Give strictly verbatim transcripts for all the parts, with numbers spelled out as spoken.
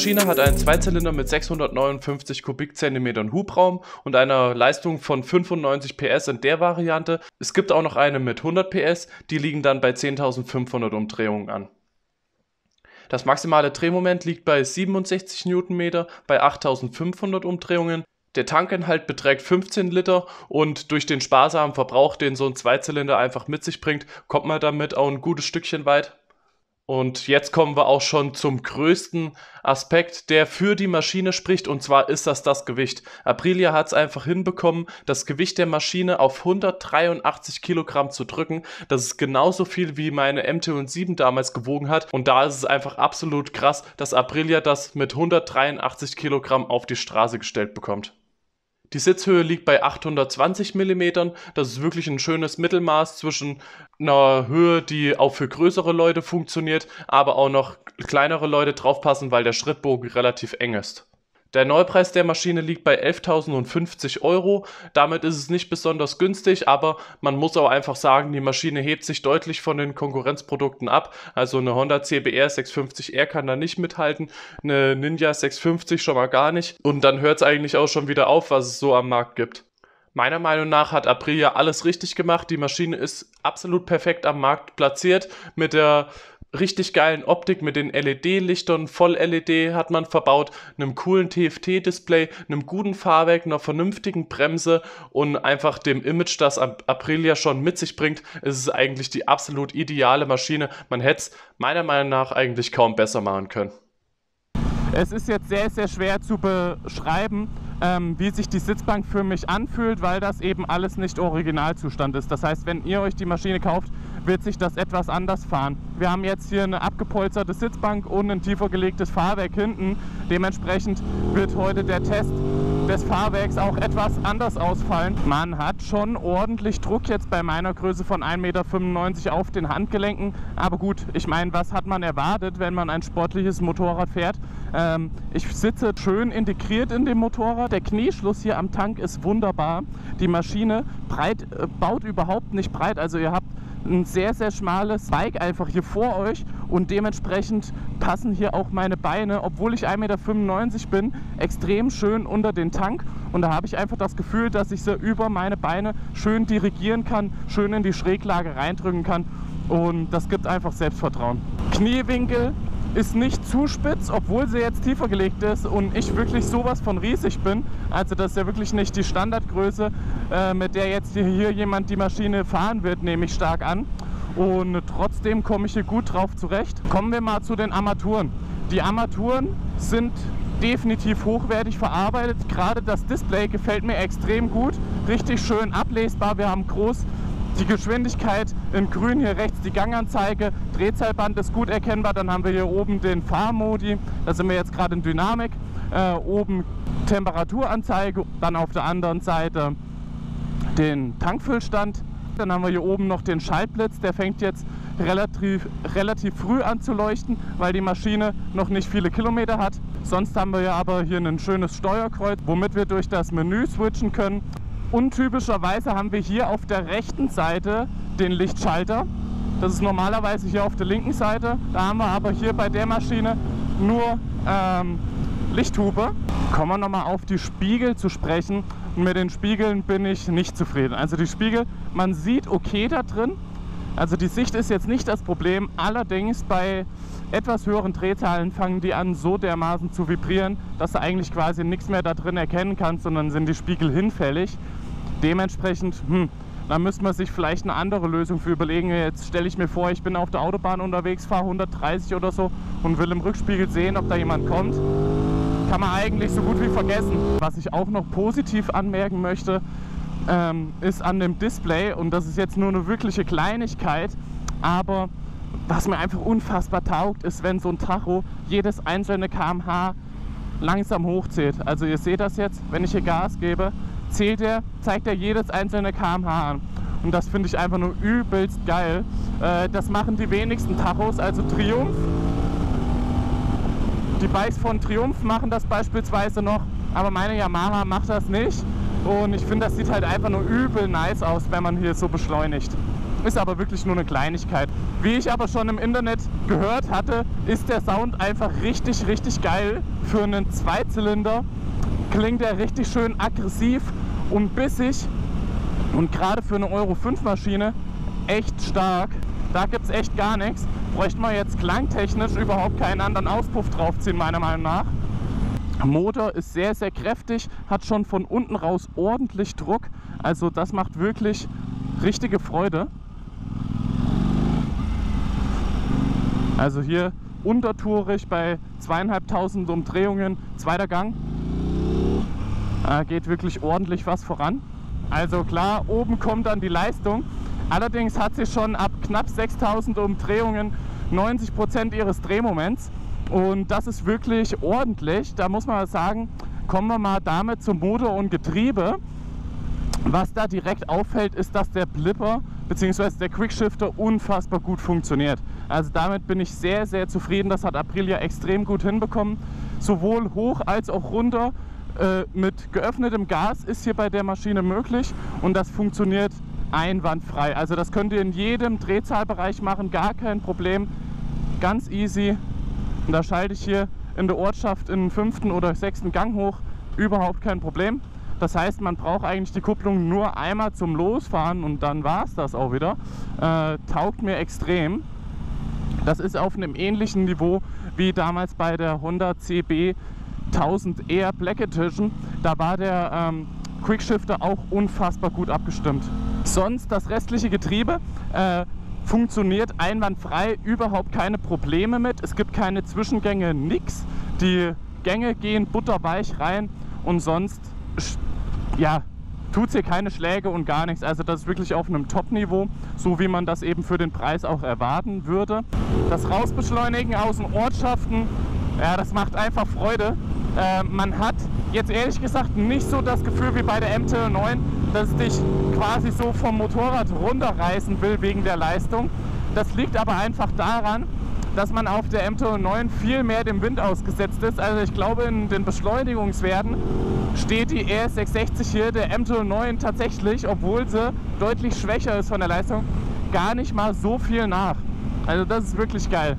Maschine hat einen Zweizylinder mit sechshundertneunundfünfzig Kubikzentimetern Hubraum und einer Leistung von fünfundneunzig P S in der Variante. Es gibt auch noch eine mit hundert P S, die liegen dann bei zehntausendfünfhundert Umdrehungen an. Das maximale Drehmoment liegt bei siebenundsechzig Newtonmeter bei achttausendfünfhundert Umdrehungen. Der Tankinhalt beträgt fünfzehn Liter und durch den sparsamen Verbrauch, den so ein Zweizylinder einfach mit sich bringt, kommt man damit auch ein gutes Stückchen weit. Und jetzt kommen wir auch schon zum größten Aspekt, der für die Maschine spricht, und zwar ist das das Gewicht. Aprilia hat es einfach hinbekommen, das Gewicht der Maschine auf hundertdreiundachtzig Kilogramm zu drücken. Das ist genauso viel wie meine M T sieben damals gewogen hat, und da ist es einfach absolut krass, dass Aprilia das mit hundertdreiundachtzig Kilogramm auf die Straße gestellt bekommt. Die Sitzhöhe liegt bei achthundertzwanzig Millimeter. Das ist wirklich ein schönes Mittelmaß zwischen einer Höhe, die auch für größere Leute funktioniert, aber auch noch kleinere Leute draufpassen, weil der Schrittbogen relativ eng ist. Der Neupreis der Maschine liegt bei elftausendfünfzig Euro. Damit ist es nicht besonders günstig, aber man muss auch einfach sagen, die Maschine hebt sich deutlich von den Konkurrenzprodukten ab. Also eine Honda C B R sechshundertfünfzig R kann da nicht mithalten, eine Ninja sechshundertfünfzig schon mal gar nicht. Und dann hört es eigentlich auch schon wieder auf, was es so am Markt gibt. Meiner Meinung nach hat Aprilia alles richtig gemacht. Die Maschine ist absolut perfekt am Markt platziert mit der richtig geilen Optik, mit den L E D-Lichtern, Voll-L E D hat man verbaut, einem coolen T F T-Display, einem guten Fahrwerk, einer vernünftigen Bremse und einfach dem Image, das Aprilia schon mit sich bringt. Es ist eigentlich die absolut ideale Maschine. Man hätte es meiner Meinung nach eigentlich kaum besser machen können. Es ist jetzt sehr, sehr schwer zu beschreiben, ähm, wie sich die Sitzbank für mich anfühlt, weil das eben alles nicht Originalzustand ist. Das heißt, wenn ihr euch die Maschine kauft, wird sich das etwas anders fahren. Wir haben jetzt hier eine abgepolsterte Sitzbank und ein tiefer gelegtes Fahrwerk hinten. Dementsprechend wird heute der Test des Fahrwerks auch etwas anders ausfallen. Man hat schon ordentlich Druck jetzt bei meiner Größe von ein Meter fünfundneunzig auf den Handgelenken. Aber gut, ich meine, was hat man erwartet, wenn man ein sportliches Motorrad fährt? Ähm, ich sitze schön integriert in dem Motorrad. Der Knieschluss hier am Tank ist wunderbar. Die Maschine breit, äh, baut überhaupt nicht breit. Also ihr habt ein sehr, sehr schmales Bike einfach hier vor euch und dementsprechend passen hier auch meine Beine, obwohl ich ein Meter fünfundneunzig bin, extrem schön unter den Tank, und da habe ich einfach das Gefühl, dass ich sie über meine Beine schön dirigieren kann, schön in die Schräglage reindrücken kann, und das gibt einfach Selbstvertrauen. Kniewinkel ist nicht zu spitz, obwohl sie jetzt tiefer gelegt ist und ich wirklich sowas von riesig bin. Also das ist ja wirklich nicht die Standardgröße, äh, mit der jetzt hier jemand die Maschine fahren wird, nehme ich stark an. Und trotzdem komme ich hier gut drauf zurecht. Kommen wir mal zu den Armaturen. Die Armaturen sind definitiv hochwertig verarbeitet. Gerade das Display gefällt mir extrem gut. Richtig schön ablesbar. Wir haben groß die Geschwindigkeit in grün, hier rechts die Ganganzeige, Drehzahlband ist gut erkennbar. Dann haben wir hier oben den Fahrmodi, da sind wir jetzt gerade in Dynamik, äh, oben Temperaturanzeige, dann auf der anderen Seite den Tankfüllstand. Dann haben wir hier oben noch den Schaltblitz, der fängt jetzt relativ, relativ früh an zu leuchten, weil die Maschine noch nicht viele Kilometer hat. Sonst haben wir ja aber hier ein schönes Steuerkreuz, womit wir durch das Menü switchen können. Untypischerweise haben wir hier auf der rechten Seite den Lichtschalter. Das ist normalerweise hier auf der linken Seite. Da haben wir aber hier bei der Maschine nur ähm, Lichthupe. Kommen wir nochmal auf die Spiegel zu sprechen. Und mit den Spiegeln bin ich nicht zufrieden. Also die Spiegel, man sieht okay da drin. Also die Sicht ist jetzt nicht das Problem. Allerdings bei etwas höheren Drehzahlen fangen die an so dermaßen zu vibrieren, dass du eigentlich quasi nichts mehr da drin erkennen kannst, sondern sind die Spiegel hinfällig. Dementsprechend, hm, da müsste man sich vielleicht eine andere Lösung für überlegen. Jetzt stelle ich mir vor, ich bin auf der Autobahn unterwegs, fahre hundertdreißig oder so und will im Rückspiegel sehen, ob da jemand kommt. Kann man eigentlich so gut wie vergessen. Was ich auch noch positiv anmerken möchte, ähm, ist an dem Display, und das ist jetzt nur eine wirkliche Kleinigkeit, aber was mir einfach unfassbar taugt, ist, wenn so ein Tacho jedes einzelne Kilometer pro Stunde langsam hochzählt. Also ihr seht das jetzt, wenn ich hier Gas gebe, zählt er, zeigt er jedes einzelne Kilometer pro Stunde an. Und das finde ich einfach nur übelst geil. Äh, das machen die wenigsten Tachos, also Triumph. Die Bikes von Triumph machen das beispielsweise noch, aber meine Yamaha macht das nicht. Und ich finde, das sieht halt einfach nur übel nice aus, wenn man hier so beschleunigt. ist aber wirklich nur eine Kleinigkeit. Wie ich aber schon im Internet gehört hatte, ist der Sound einfach richtig, richtig geil. Für einen Zweizylinder klingt er richtig schön aggressiv und bissig und gerade für eine Euro fünf Maschine echt stark. Da gibt es echt gar nichts. Bräuchte man jetzt klangtechnisch überhaupt keinen anderen Auspuff draufziehen, meiner Meinung nach. Motor ist sehr, sehr kräftig, hat schon von unten raus ordentlich Druck. Also das macht wirklich richtige Freude. Also hier untertourig bei zweieinhalbtausend Umdrehungen, zweiter Gang. Äh, geht wirklich ordentlich was voran. Also klar, oben kommt dann die Leistung. Allerdings hat sie schon ab knapp sechstausend Umdrehungen neunzig Prozent ihres Drehmoments. Und das ist wirklich ordentlich. Da muss man sagen, kommen wir mal damit zum Motor und Getriebe. Was da direkt auffällt, ist, dass der Blipper bzw. der Quickshifter unfassbar gut funktioniert. Also damit bin ich sehr, sehr zufrieden. Das hat Aprilia extrem gut hinbekommen. Sowohl hoch als auch runter äh, mit geöffnetem Gas ist hier bei der Maschine möglich und das funktioniert einwandfrei. Also das könnt ihr in jedem Drehzahlbereich machen, gar kein Problem. Ganz easy. Und da schalte ich hier in der Ortschaft in den fünften oder sechsten Gang hoch, überhaupt kein Problem. Das heißt, man braucht eigentlich die Kupplung nur einmal zum Losfahren und dann war es das auch wieder. Äh, taugt mir extrem. Das ist auf einem ähnlichen Niveau wie damals bei der Honda C B tausend R Black Edition. Da war der ähm, Quickshifter auch unfassbar gut abgestimmt. Sonst das restliche Getriebe äh, funktioniert einwandfrei, überhaupt keine Probleme mit. Es gibt keine Zwischengänge, nix. Die Gänge gehen butterweich rein und sonst ja, tut es hier keine Schläge und gar nichts. Also das ist wirklich auf einem Top-Niveau, so wie man das eben für den Preis auch erwarten würde. Das Rausbeschleunigen aus den Ortschaften, ja, das macht einfach Freude. Äh, man hat jetzt ehrlich gesagt nicht so das Gefühl wie bei der M T neun, dass es dich quasi so vom Motorrad runterreißen will wegen der Leistung. Das liegt aber einfach daran, dass man auf der M T neun viel mehr dem Wind ausgesetzt ist. Also ich glaube, in den Beschleunigungswerten steht die R S sechshundertsechzig hier der M T neun tatsächlich, obwohl sie deutlich schwächer ist von der Leistung, gar nicht mal so viel nach. Also das ist wirklich geil.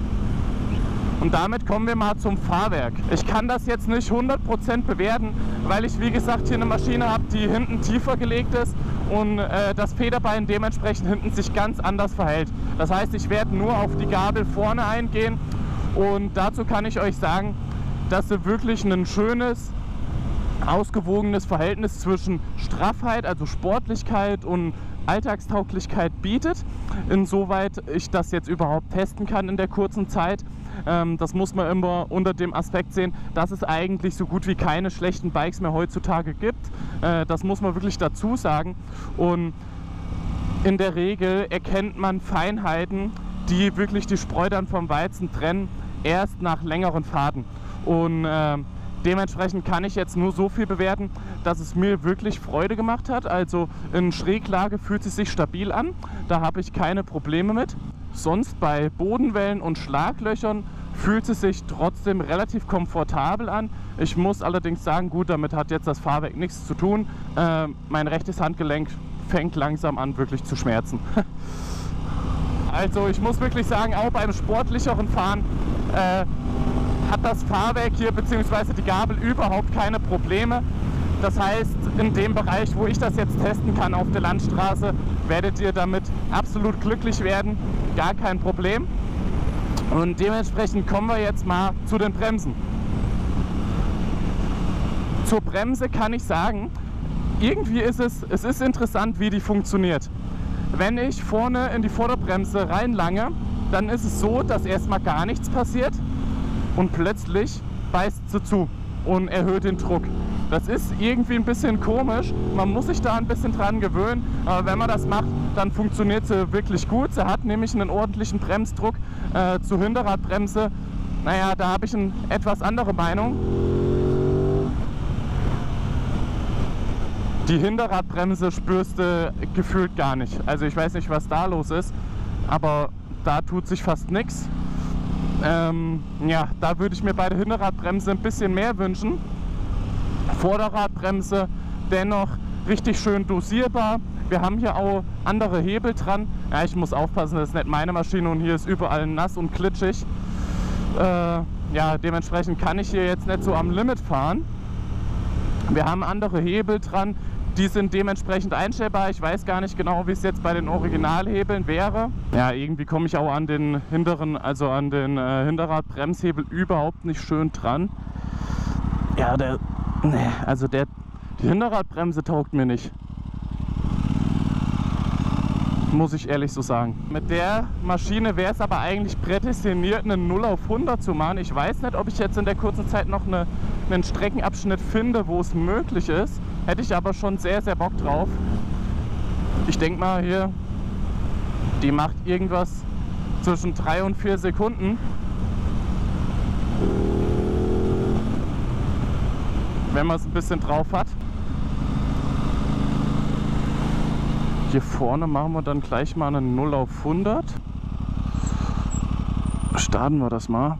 Und damit kommen wir mal zum Fahrwerk. Ich kann das jetzt nicht hundert Prozent bewerten, weil ich wie gesagt hier eine Maschine habe, die hinten tiefer gelegt ist und äh, das Federbein dementsprechend hinten sich ganz anders verhält. Das heißt, ich werde nur auf die Gabel vorne eingehen und dazu kann ich euch sagen, dass sie wirklich ein schönes, ausgewogenes Verhältnis zwischen Straffheit, also Sportlichkeit und Alltagstauglichkeit bietet, insoweit ich das jetzt überhaupt testen kann in der kurzen Zeit. Ähm, das muss man immer unter dem Aspekt sehen, dass es eigentlich so gut wie keine schlechten Bikes mehr heutzutage gibt. Äh, das muss man wirklich dazu sagen. Und in der Regel erkennt man Feinheiten, die wirklich die Spreu dann vom Weizen trennen, erst nach längeren Fahrten. Und äh, dementsprechend kann ich jetzt nur so viel bewerten, dass es mir wirklich Freude gemacht hat. Also in Schräglage fühlt es sich stabil an, da habe ich keine Probleme mit. Sonst bei Bodenwellen und Schlaglöchern fühlt es sich trotzdem relativ komfortabel an. Ich muss allerdings sagen, gut, damit hat jetzt das Fahrwerk nichts zu tun. Äh, mein rechtes Handgelenk fängt langsam an wirklich zu schmerzen. Also ich muss wirklich sagen, auch beim sportlicheren Fahren äh, hat das Fahrwerk hier bzw. die Gabel überhaupt keine Probleme. Das heißt, in dem Bereich, wo ich das jetzt testen kann auf der Landstraße, werdet ihr damit absolut glücklich werden. Gar kein Problem. Und dementsprechend kommen wir jetzt mal zu den Bremsen. Zur Bremse kann ich sagen, irgendwie ist es, es ist interessant, wie die funktioniert. Wenn ich vorne in die Vorderbremse reinlange, dann ist es so, dass erstmal gar nichts passiert. Und plötzlich beißt sie zu und erhöht den Druck. Das ist irgendwie ein bisschen komisch, man muss sich da ein bisschen dran gewöhnen, aber wenn man das macht, dann funktioniert sie wirklich gut. Sie hat nämlich einen ordentlichen Bremsdruck. Äh, zur Hinterradbremse, naja, da habe ich eine etwas andere Meinung. Die Hinterradbremse spürst du gefühlt gar nicht. Also ich weiß nicht, was da los ist, aber da tut sich fast nichts. Ähm, ja, da würde ich mir bei der Hinterradbremse ein bisschen mehr wünschen. Vorderradbremse dennoch richtig schön dosierbar, Wir haben hier auch andere Hebel dran. Ja, ich muss aufpassen, das ist nicht meine Maschine und hier ist überall nass und glitschig. Äh, ja, dementsprechend kann ich hier jetzt nicht so am Limit fahren. Wir haben andere Hebel dran, die sind dementsprechend einstellbar. Ich weiß gar nicht genau, wie es jetzt bei den Originalhebeln wäre. Ja, irgendwie komme ich auch an den hinteren, also an den äh, Hinterradbremshebel überhaupt nicht schön dran. Ja, der, ne, also der, die Hinterradbremse taugt mir nicht. Muss ich ehrlich so sagen. Mit der Maschine wäre es aber eigentlich prädestiniert, einen null auf hundert zu machen. Ich weiß nicht, ob ich jetzt in der kurzen Zeit noch eine, einen Streckenabschnitt finde, wo es möglich ist. Hätte ich aber schon sehr, sehr Bock drauf. Ich denke mal hier, die macht irgendwas zwischen drei und vier Sekunden. Wenn man es ein bisschen drauf hat. Hier vorne machen wir dann gleich mal einen null auf hundert. Starten wir das mal.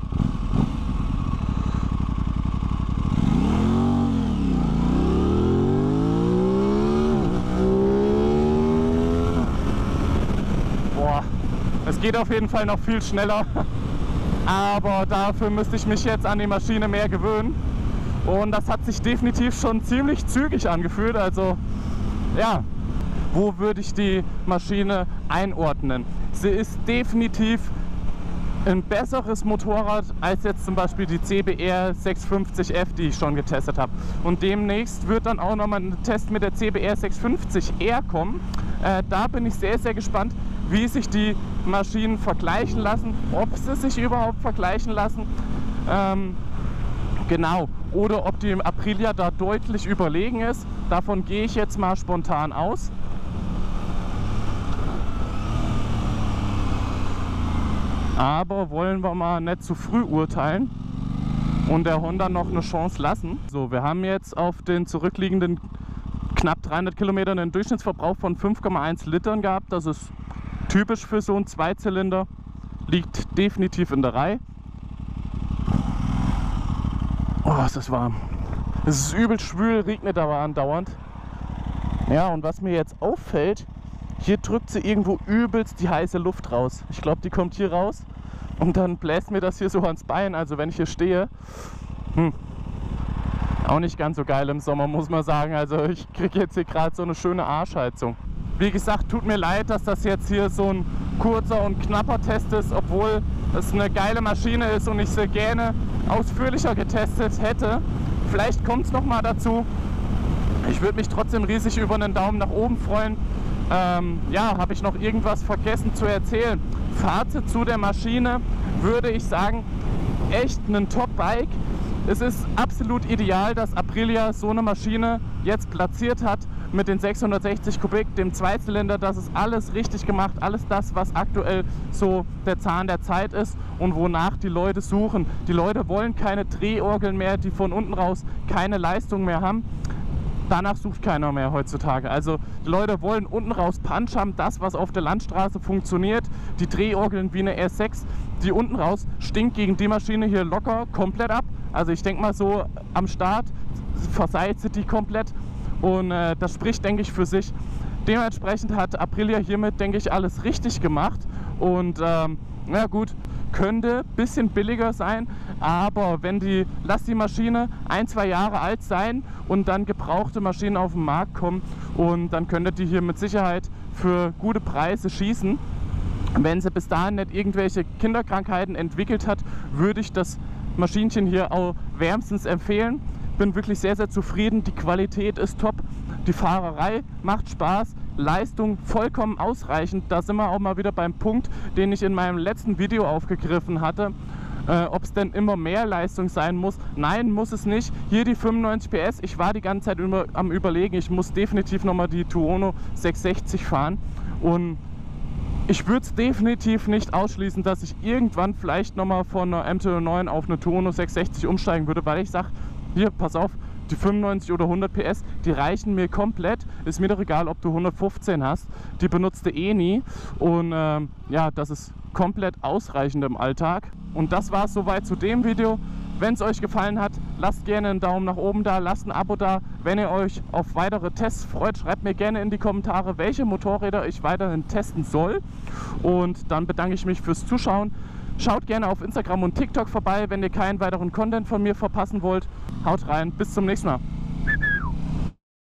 Boah, es geht auf jeden Fall noch viel schneller. Aber dafür müsste ich mich jetzt an die Maschine mehr gewöhnen. Und das hat sich definitiv schon ziemlich zügig angefühlt. Also ja. Wo würde ich die Maschine einordnen? Sie ist definitiv ein besseres Motorrad als jetzt zum Beispiel die C B R sechshundertfünfzig F, die ich schon getestet habe. Und demnächst wird dann auch nochmal ein Test mit der C B R sechshundertfünfzig R kommen. Äh, da bin ich sehr, sehr gespannt, wie sich die Maschinen vergleichen lassen, ob sie sich überhaupt vergleichen lassen. Ähm, genau. Oder ob die Aprilia da deutlich überlegen ist. Davon gehe ich jetzt mal spontan aus. Aber wollen wir mal nicht zu früh urteilen und der Honda noch eine Chance lassen. So, wir haben jetzt auf den zurückliegenden knapp dreihundert Kilometern einen Durchschnittsverbrauch von fünf Komma eins Litern gehabt. Das ist typisch für so einen Zweizylinder. Liegt definitiv in der Reihe. Oh, ist das warm. Es ist übel schwül, regnet aber andauernd. Ja, und was mir jetzt auffällt, hier drückt sie irgendwo übelst die heiße Luft raus. Ich glaube, die kommt hier raus und dann bläst mir das hier so ans Bein. Also wenn ich hier stehe, hm, auch nicht ganz so geil im Sommer, muss man sagen. Also ich kriege jetzt hier gerade so eine schöne Arschheizung. Wie gesagt, tut mir leid, dass das jetzt hier so ein kurzer und knapper Test ist, obwohl es eine geile Maschine ist und ich sie gerne ausführlicher getestet hätte. Vielleicht kommt es noch mal dazu. Ich würde mich trotzdem riesig über einen Daumen nach oben freuen. Ähm, ja, habe ich noch irgendwas vergessen zu erzählen? Fazit zu der Maschine würde ich sagen, echt ein Top-Bike. Es ist absolut ideal, dass Aprilia so eine Maschine jetzt platziert hat mit den sechshundertsechzig Kubik, dem Zweizylinder. Das ist alles richtig gemacht, alles das, was aktuell so der Zahn der Zeit ist und wonach die Leute suchen. Die Leute wollen keine Drehorgeln mehr, die von unten raus keine Leistung mehr haben. Danach sucht keiner mehr heutzutage. Also die Leute wollen unten raus Punch haben, das was auf der Landstraße funktioniert. Die Drehorgeln wie eine R sechs, die unten raus stinkt gegen die Maschine hier locker komplett ab. Also ich denke mal so am Start verseilt sie die komplett und äh, das spricht, denke ich, für sich. Dementsprechend hat Aprilia hiermit, denke ich, alles richtig gemacht und ähm, na gut, könnte ein bisschen billiger sein, aber wenn die, lass die Maschine ein, zwei Jahre alt sein und dann gebrauchte Maschinen auf den Markt kommen und dann könntet ihr hier mit Sicherheit für gute Preise schießen. Wenn sie bis dahin nicht irgendwelche Kinderkrankheiten entwickelt hat, würde ich das Maschinchen hier auch wärmstens empfehlen. Bin wirklich sehr, sehr zufrieden, die Qualität ist top, die Fahrerei macht Spaß, Leistung vollkommen ausreichend. Da sind wir auch mal wieder beim Punkt, den ich in meinem letzten Video aufgegriffen hatte. Äh, ob es denn immer mehr Leistung sein muss. Nein, muss es nicht. Hier die fünfundneunzig P S. Ich war die ganze Zeit über, am Überlegen, ich muss definitiv nochmal die Tuono sechshundertsechzig fahren. Und ich würde es definitiv nicht ausschließen, dass ich irgendwann vielleicht nochmal von einer M T neun auf eine Tuono sechshundertsechzig umsteigen würde, weil ich sage, hier, pass auf, die fünfundneunzig oder hundert P S, die reichen mir komplett. Ist mir doch egal, ob du hundertfünfzehn hast. Die benutzt du eh nie. Und ähm, ja, das ist komplett ausreichend im Alltag. Und das war es soweit zu dem Video. Wenn es euch gefallen hat, lasst gerne einen Daumen nach oben da, lasst ein Abo da, Wenn ihr euch auf weitere Tests freut, schreibt mir gerne in die Kommentare, welche Motorräder ich weiterhin testen soll. Und dann bedanke ich mich fürs Zuschauen. Schaut gerne auf Instagram und TikTok vorbei, wenn ihr keinen weiteren Content von mir verpassen wollt. Haut rein, bis zum nächsten Mal.